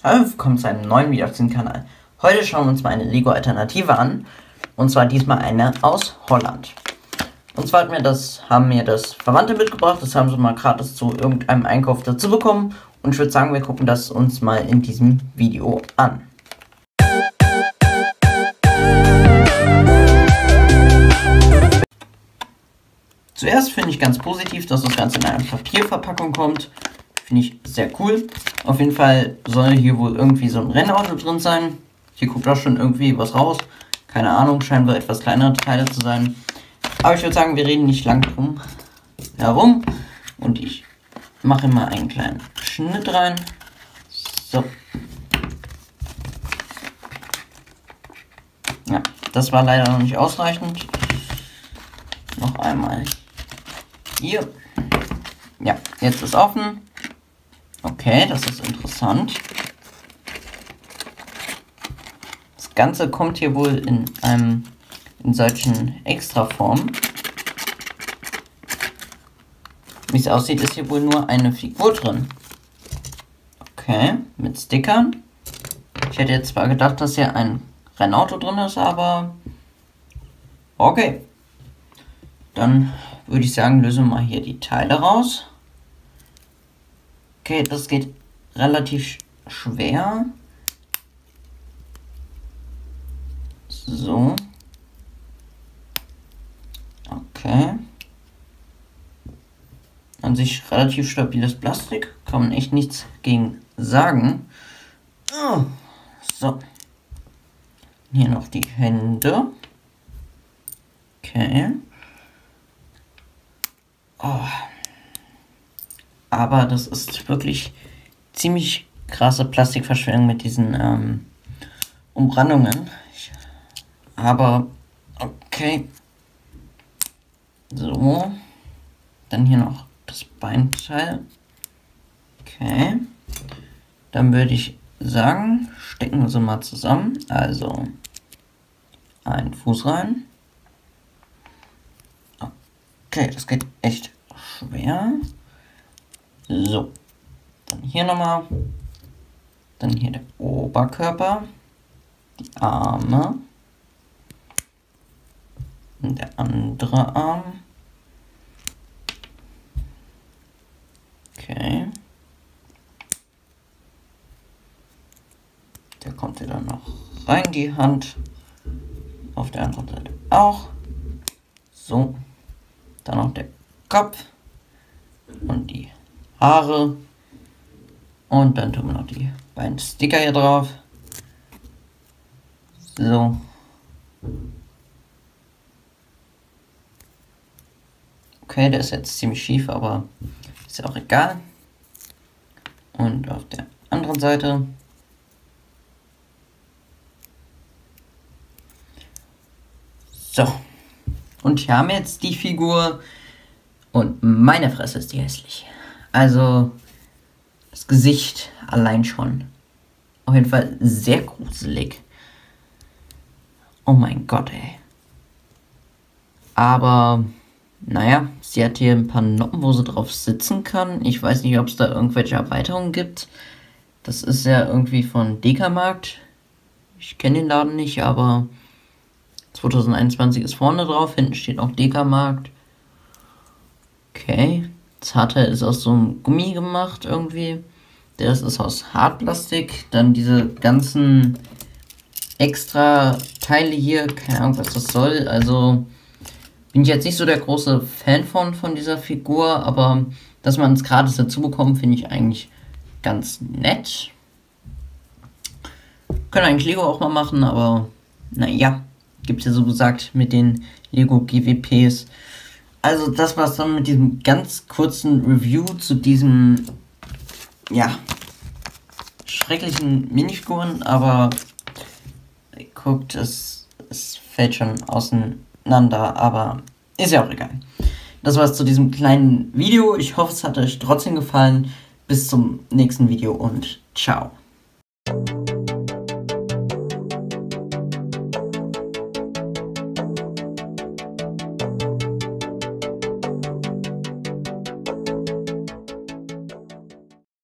Hallo, willkommen zu einem neuen Video auf diesem Kanal. Heute schauen wir uns mal eine Lego-Alternative an. Und zwar diesmal eine aus Holland. Und zwar haben mir das Verwandte mitgebracht. Das haben sie mal gratis zu irgendeinem Einkauf dazu bekommen. Und ich würde sagen, wir gucken das uns mal in diesem Video an. Zuerst finde ich ganz positiv, dass das Ganze in einer Papierverpackung kommt. Finde ich sehr cool. Auf jeden Fall soll hier wohl irgendwie so ein Rennauto drin sein. Hier guckt auch schon irgendwie was raus. Keine Ahnung, scheinen wohl etwas kleinere Teile zu sein. Aber ich würde sagen, wir reden nicht lang drum herum. Und ich mache mal einen kleinen Schnitt rein. So. Ja, das war leider noch nicht ausreichend. Noch einmal hier. Ja, jetzt ist offen. Okay, das ist interessant. Das Ganze kommt hier wohl in solchen Extraformen. Wie es aussieht, ist hier wohl nur eine Figur drin. Okay, mit Stickern. Ich hätte jetzt zwar gedacht, dass hier ein Rennauto drin ist, aber okay. Dann würde ich sagen, lösen wir mal hier die Teile raus. Okay, das geht relativ schwer. So. Okay. An sich relativ stabiles Plastik. Kann man echt nichts gegen sagen. Oh. So. Hier noch die Hände. Okay. Oh. Aber das ist wirklich ziemlich krasse Plastikverschwendung mit diesen Umrandungen. Aber okay. So. Dann hier noch das Beinteil. Okay. Dann würde ich sagen, stecken wir sie mal zusammen. Also einen Fuß rein. Okay, das geht echt schwer. So, dann hier nochmal, dann hier der Oberkörper, die Arme und der andere Arm. Okay. Der kommt hier dann noch rein, die Hand, auf der anderen Seite auch. So, dann noch der Kopf und die Haare. Und dann tun wir noch die beiden Sticker hier drauf. So. Okay, der ist jetzt ziemlich schief, aber ist ja auch egal. Und auf der anderen Seite. So. Und hier haben wir jetzt die Figur. Und meine Fresse ist die hässlich. Also, das Gesicht allein schon. Auf jeden Fall sehr gruselig. Oh mein Gott, ey. Aber, naja, sie hat hier ein paar Noppen, wo sie drauf sitzen kann. Ich weiß nicht, ob es da irgendwelche Erweiterungen gibt. Das ist ja irgendwie von Dekamarkt. Ich kenne den Laden nicht, aber 2021 ist vorne drauf. Hinten steht auch Dekamarkt. Okay. Das Hardteil ist aus so einem Gummi gemacht irgendwie. Das ist aus Hartplastik. Dann diese ganzen extra Teile hier. Keine Ahnung, was das soll. Also bin ich jetzt nicht so der große Fan von dieser Figur. Aber dass man es gratis dazu bekommt, finde ich eigentlich ganz nett. Können eigentlich Lego auch mal machen, aber naja. Gibt es ja so gesagt mit den Lego GWPs. Also das war's dann mit diesem ganz kurzen Review zu diesem, ja, schrecklichen Minifiguren, aber guckt, es fällt schon auseinander, aber ist ja auch egal. Das war's zu diesem kleinen Video. Ich hoffe, es hat euch trotzdem gefallen. Bis zum nächsten Video und ciao.